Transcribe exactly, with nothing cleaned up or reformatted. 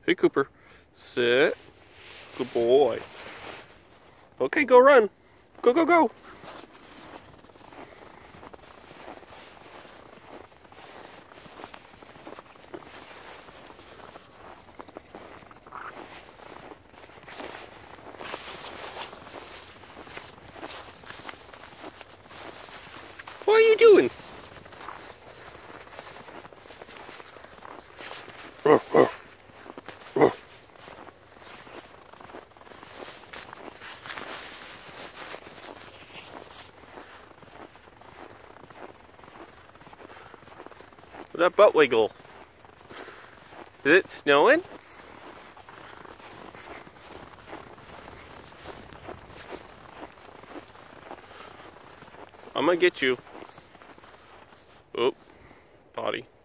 Hey, Cooper. Sit. Good boy. Okay, go run. Go, go, go. What are you doing? Ruff, ruff, ruff. That butt wiggle. Is it snowing? I'm gonna get you. Oh, potty.